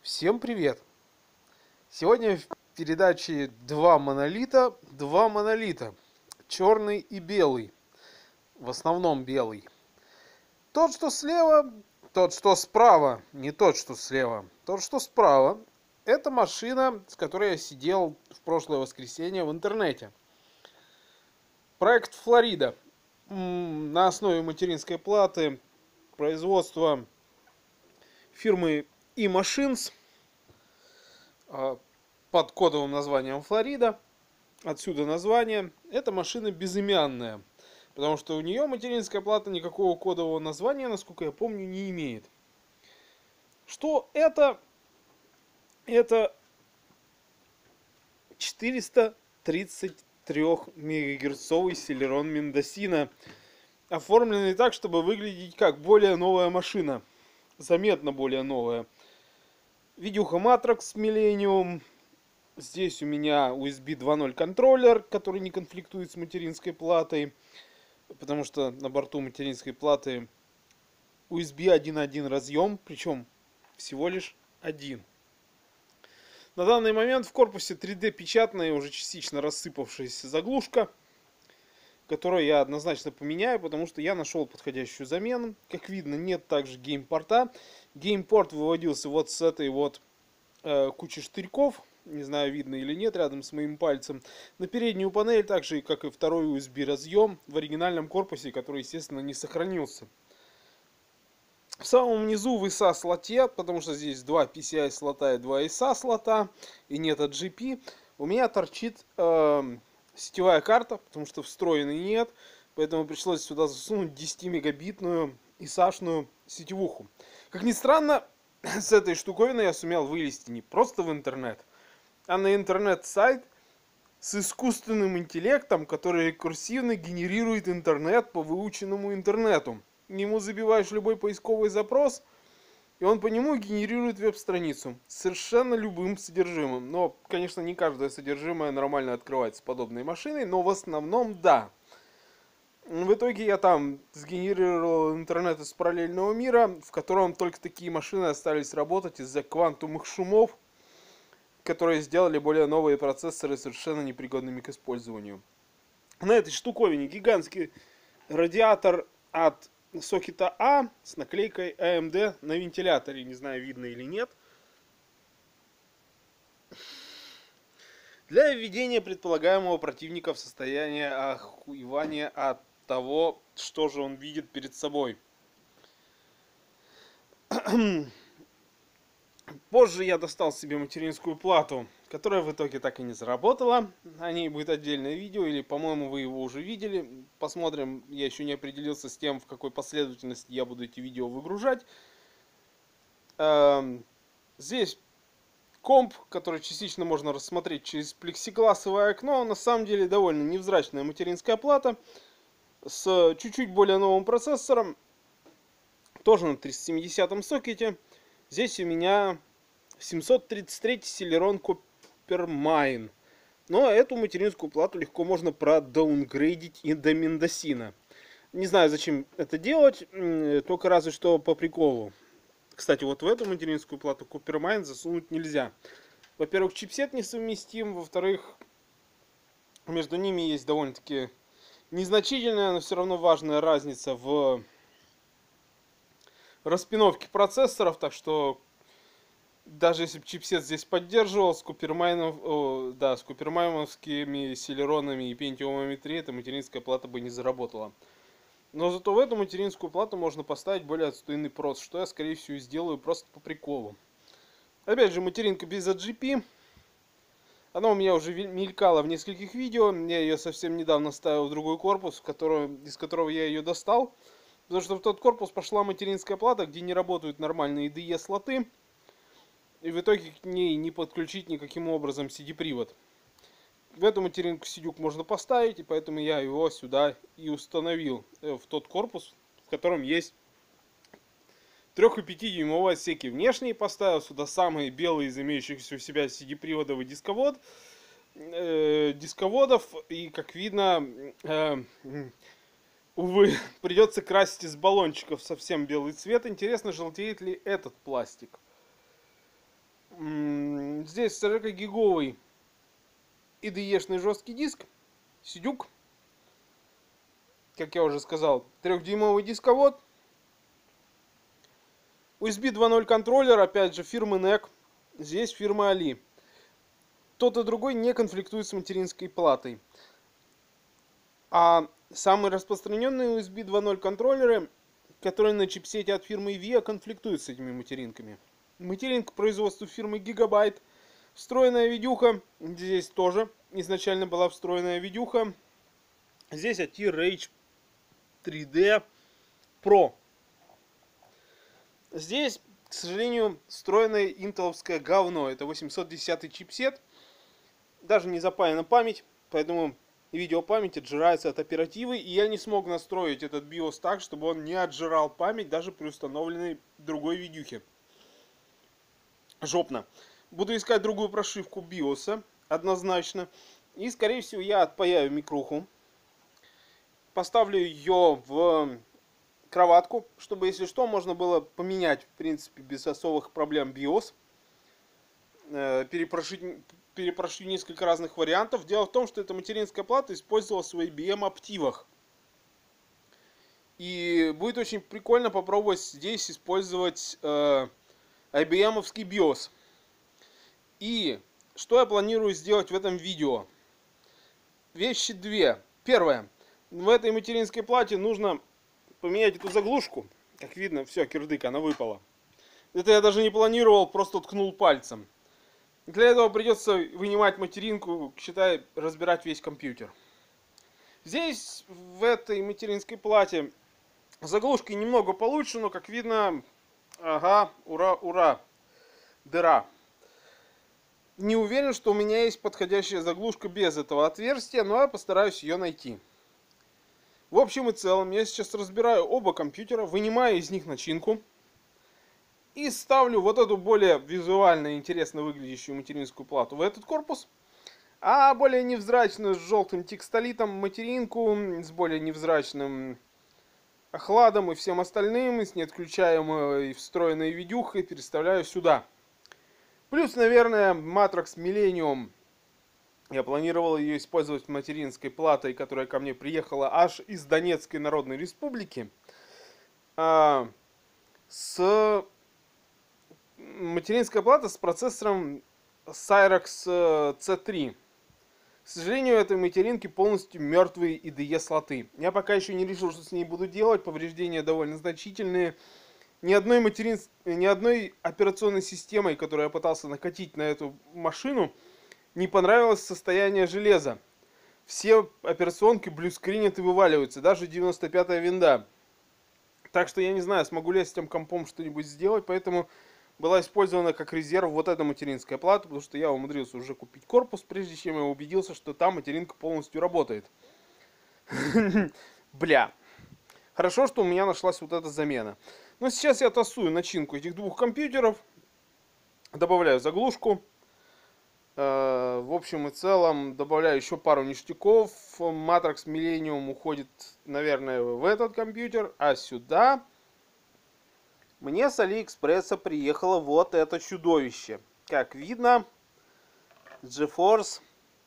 Всем привет! Сегодня в передаче два монолита. Черный и белый. В основном белый. Тот, что слева, тот, что справа. Не тот, что слева. Тот, что справа. Это машина, с которой я сидел в прошлое воскресенье в интернете. Проект Флорида. На основе материнской платы производства фирмы E-Machines под кодовым названием Флорида. Отсюда название. Эта машина безымянная, потому что у нее материнская плата никакого кодового названия, насколько я помню, не имеет. Что это? Это 433 мегагерцовый Celeron Mendocino, оформленный так, чтобы выглядеть как более новая машина. Заметно более новая. Видюха Matrox Millennium. Здесь у меня USB 2.0 контроллер, который не конфликтует с материнской платой, потому что на борту материнской платы USB 1.1 разъем, причем всего лишь один. На данный момент в корпусе 3D печатная, уже частично рассыпавшаяся заглушка, которую я однозначно поменяю, потому что я нашел подходящую замену. Как видно, нет также геймпорта. Геймпорт выводился вот с этой вот кучи штырьков. Не знаю, видно или нет, рядом с моим пальцем. На переднюю панель, так же как и второй USB разъем в оригинальном корпусе, который, естественно, не сохранился. В самом низу в ISA слоте, потому что здесь два PCI слота и два ISA слота, и нет GP, у меня торчит сетевая карта, потому что встроенной нет, поэтому пришлось сюда засунуть 10-мегабитную ISA-шную сетевуху. Как ни странно, с этой штуковиной я сумел вылезти не просто в интернет, а на интернет-сайт с искусственным интеллектом, который рекурсивно генерирует интернет по выученному интернету. Ему забиваешь любой поисковый запрос, и он по нему генерирует веб-страницу с совершенно любым содержимым. Но, конечно, не каждое содержимое нормально открывается с подобной машиной, но в основном да. В итоге я там сгенерировал интернет из параллельного мира, в котором только такие машины остались работать из-за квантовых шумов, которые сделали более новые процессоры совершенно непригодными к использованию. На этой штуковине гигантский радиатор от сокета А с наклейкой AMD на вентиляторе. Не знаю, видно или нет. Для введения предполагаемого противника в состояние охуевания от того, что же он видит перед собой. Позже я достал себе материнскую плату, которая в итоге так и не заработала. О ней будет отдельное видео, или, по-моему, вы его уже видели. Посмотрим, я еще не определился с тем, в какой последовательности я буду эти видео выгружать. Здесь комп, который частично можно рассмотреть через плексигласовое окно. На самом деле довольно невзрачная материнская плата с чуть-чуть более новым процессором. Тоже на 370-м сокете. Здесь у меня 733 Celeron Coppermine. Но эту материнскую плату легко можно продаунгрейдить и до Mendocino. Не знаю, зачем это делать, только разве что по приколу. Кстати, вот в эту материнскую плату Coppermine засунуть нельзя. Во-первых, чипсет несовместим, во-вторых, между ними есть довольно-таки незначительная, но все равно важная разница в распиновке процессоров, так что даже если бы чипсет здесь поддерживал, с купермайновскими селеронами и пентиумами 3 эта материнская плата бы не заработала. Но зато в эту материнскую плату можно поставить более отстойный прос, что я, скорее всего, сделаю просто по приколу. Опять же, материнка без AGP. Она у меня уже мелькала в нескольких видео. Я ее совсем недавно ставил в другой корпус, из которого я ее достал. Потому что в тот корпус пошла материнская плата, где не работают нормальные IDE слоты. И в итоге к ней не подключить никаким образом CD-привод. В эту материнку сидюк можно поставить, и поэтому я его сюда и установил. В тот корпус, в котором есть 3,5-дюймовые отсеки. Внешние поставил сюда самые белые из имеющихся у себя CD-приводов и дисководов. И, как видно, увы, придется красить из баллончиков совсем белый цвет. Интересно, желтеет ли этот пластик. Здесь 40-гиговый IDE-шный жесткий диск, сидюк, как я уже сказал, 3-дюймовый дисковод, USB 2.0 контроллер, опять же, фирмы NEC, здесь фирма Ali. Тот и другой не конфликтует с материнской платой. А самые распространенные USB 2.0 контроллеры, которые на чипсете от фирмы VIA, конфликтуют с этими материнками. Материнка производства фирмы Gigabyte, встроенная видюха, здесь тоже изначально была встроенная видюха. Здесь ATI Rage 3D Pro. Здесь, к сожалению, встроенное интеловское говно. Это 810 чипсет. Даже не запаяна память, поэтому видеопамять отжирается от оперативы. И я не смог настроить этот BIOS так, чтобы он не отжирал память даже при установленной другой видюхе. Жопно. Буду искать другую прошивку BIOS, однозначно. И, скорее всего, я отпаяю микруху. Поставлю ее в кроватку, чтобы, если что, можно было поменять, в принципе, без особых проблем BIOS. Перепрошить несколько разных вариантов. Дело в том, что эта материнская плата использовалась в IBM Optivах. И будет очень прикольно попробовать здесь использовать IBM-овский BIOS. И что я планирую сделать в этом видео? Вещи две. Первое. В этой материнской плате нужно поменять эту заглушку. Как видно, все, кирдык, она выпала. Это я даже не планировал, просто ткнул пальцем. Для этого придется вынимать материнку, считай, разбирать весь компьютер. Здесь, в этой материнской плате, заглушки немного получше, но, как видно, ага, ура, ура, дыра. Не уверен, что у меня есть подходящая заглушка без этого отверстия, но я постараюсь ее найти. В общем и целом, я сейчас разбираю оба компьютера, вынимаю из них начинку и ставлю вот эту более визуально интересно выглядящую материнскую плату в этот корпус, а более невзрачную с желтым текстолитом материнку с более невзрачным охладом и всем остальным, и с неотключаемой встроенной видюхой переставляю сюда. Плюс, наверное, Matrox Millennium. Я планировал ее использовать материнской платой, которая ко мне приехала аж из Донецкой Народной Республики. С материнская плата с процессором Cyrax C3. К сожалению, этой материнки полностью мертвые IDE слоты. Я пока еще не решил, что с ней буду делать. Повреждения довольно значительные. Ни одной операционной системой, которую я пытался накатить на эту машину, не понравилось состояние железа. Все операционки блюскринят и вываливаются. Даже 95-я винда. Так что я не знаю, смогу ли я с этим компом что-нибудь сделать. Поэтому была использована как резерв вот эта материнская плата. Потому что я умудрился уже купить корпус, прежде чем я убедился, что там материнка полностью работает. Бля. Хорошо, что у меня нашлась вот эта замена. Но сейчас я тасую начинку этих двух компьютеров. Добавляю заглушку. В общем и целом добавляю еще пару ништяков. Matrox Millennium уходит, наверное, в этот компьютер. А сюда мне с Алиэкспресса приехало вот это чудовище. Как видно, GeForce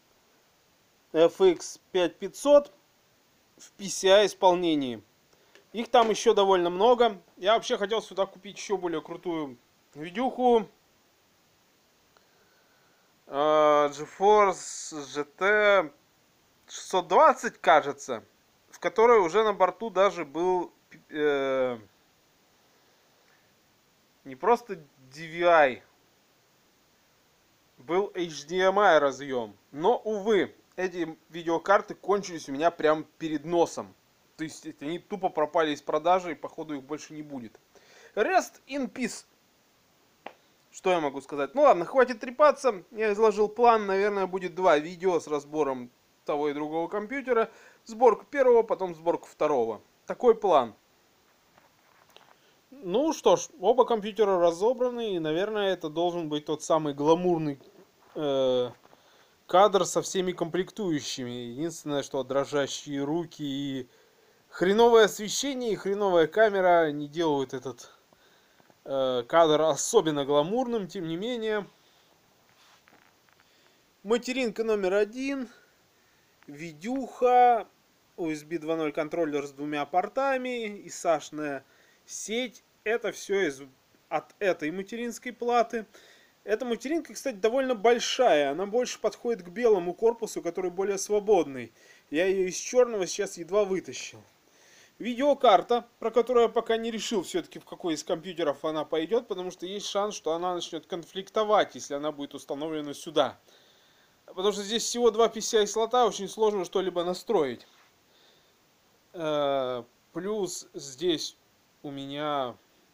FX 5500 в PCI исполнении. Их там еще довольно много. Я вообще хотел сюда купить еще более крутую видюху. GeForce GT 620, кажется, в которой уже на борту даже был не просто DVI, был HDMI разъем. Но, увы, эти видеокарты кончились у меня прямо перед носом. То есть они тупо пропали из продажи, и походу их больше не будет. Rest in peace. Что я могу сказать? Ну ладно, хватит трепаться. Я изложил план. Наверное, будет 2 видео с разбором того и другого компьютера. Сборка первого, потом сборка второго. Такой план. Ну что ж, оба компьютера разобраны. И, наверное, это должен быть тот самый гламурный кадр со всеми комплектующими. Единственное, что дрожащие руки и хреновое освещение и хреновая камера не делают этот кадр особенно гламурным. Тем не менее, Материнка номер один, видюха, USB 2.0 контроллер с двумя портами и SATA сеть. Это все от этой материнской платы. Эта материнка, кстати, довольно большая. Она больше подходит к белому корпусу, который более свободный. Я ее из черного сейчас едва вытащил. Видеокарта, про которую я пока не решил все-таки, в какой из компьютеров она пойдет, потому что есть шанс, что она начнет конфликтовать, если она будет установлена сюда. Потому что здесь всего два PCI слота, очень сложно что-либо настроить. Плюс здесь у меня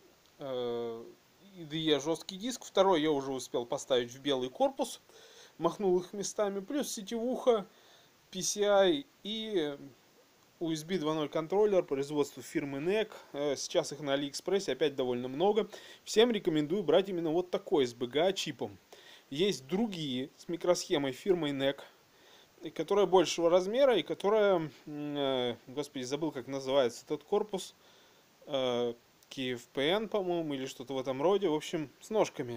IDE жесткий диск, второй я уже успел поставить в белый корпус, махнул их местами, плюс сетевуха, PCI и USB 2.0 контроллер производства фирмы NEC. Сейчас их на AliExpress опять довольно много. Всем рекомендую брать именно вот такой с BGA чипом. Есть другие с микросхемой фирмы NEC, которая большего размера и которая, господи, забыл, как называется этот корпус, KFPN, по-моему, или что-то в этом роде, в общем, с ножками.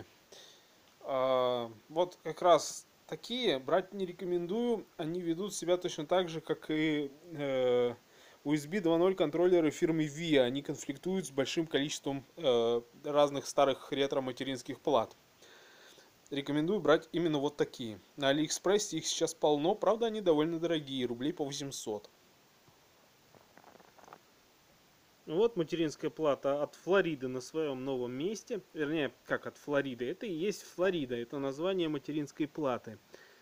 Вот как раз такие брать не рекомендую, они ведут себя точно так же, как и USB 2.0 контроллеры фирмы VIA, они конфликтуют с большим количеством разных старых ретро-материнских плат. Рекомендую брать именно вот такие. На AliExpress их сейчас полно, правда они довольно дорогие, рублей по 800. Вот материнская плата от Флориды на своем новом месте. Вернее, как от Флориды. Это и есть Флорида. Это название материнской платы.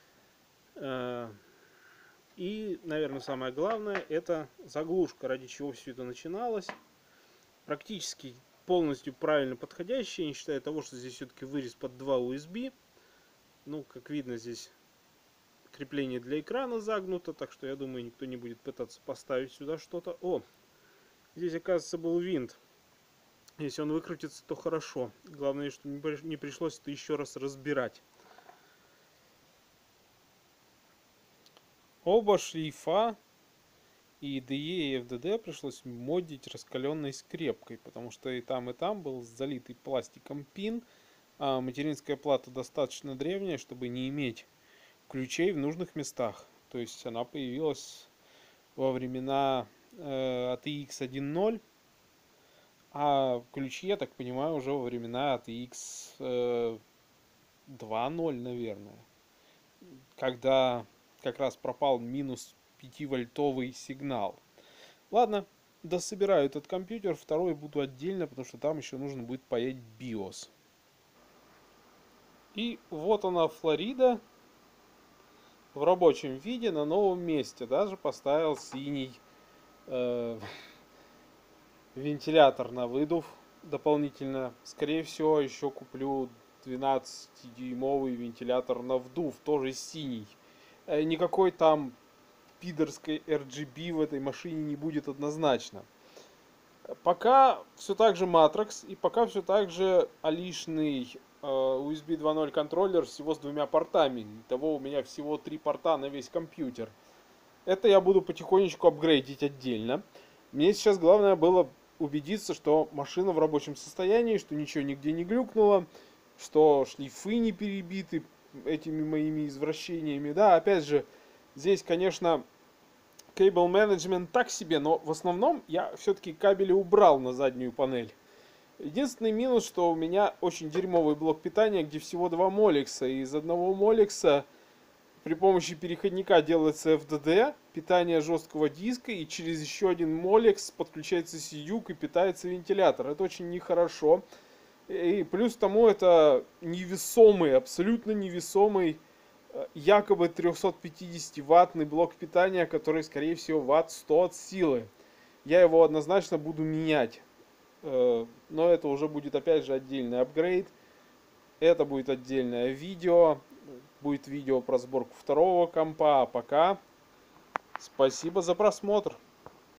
И, наверное, самое главное, это заглушка, ради чего все это начиналось. Практически полностью правильно подходящая, не считая того, что здесь все-таки вырез под 2 USB. Ну, как видно, здесь крепление для экрана загнуто, так что я думаю, никто не будет пытаться поставить сюда что-то. О! Здесь, оказывается, был винт. Если он выкрутится, то хорошо. Главное, что не пришлось это еще раз разбирать. Оба шлейфа и IDE и FDD пришлось модить раскаленной скрепкой, потому что и там был залитый пластиком пин, а материнская плата достаточно древняя, чтобы не иметь ключей в нужных местах. То есть она появилась во времена ATX 1.0, а ключи, я так понимаю, уже во времена ATX 2.0, наверное, когда как раз пропал минус 5-вольтовый сигнал. Ладно, дособираю этот компьютер, второй буду отдельно, потому что там еще нужно будет паять BIOS. И вот она, Флорида, в рабочем виде на новом месте. Даже поставил синий вентилятор на выдув дополнительно. Скорее всего, еще куплю 12-дюймовый вентилятор на вдув, тоже синий. Никакой там пидорской RGB в этой машине не будет однозначно. Пока все так же Matrox и пока все так же алишный USB 2.0 контроллер всего с двумя портами. Итого у меня всего 3 порта на весь компьютер. Это я буду потихонечку апгрейдить отдельно. Мне сейчас главное было убедиться, что машина в рабочем состоянии, что ничего нигде не глюкнуло, что шлейфы не перебиты этими моими извращениями. Да, опять же, здесь, конечно, Cable Management так себе, но в основном я все-таки кабели убрал на заднюю панель. Единственный минус, что у меня очень дерьмовый блок питания, где всего 2 молекса. И из одного молекса при помощи переходника делается FDD, питание жесткого диска, и через еще один молекс подключается CDUC и питается вентилятор. Это очень нехорошо. И плюс к тому это невесомый, абсолютно невесомый, якобы 350-ваттный блок питания, который, скорее всего, ватт 100 от силы. Я его однозначно буду менять. Но это уже будет, опять же, отдельный апгрейд. Это будет отдельное видео. Будет видео про сборку второго компа. А пока спасибо за просмотр.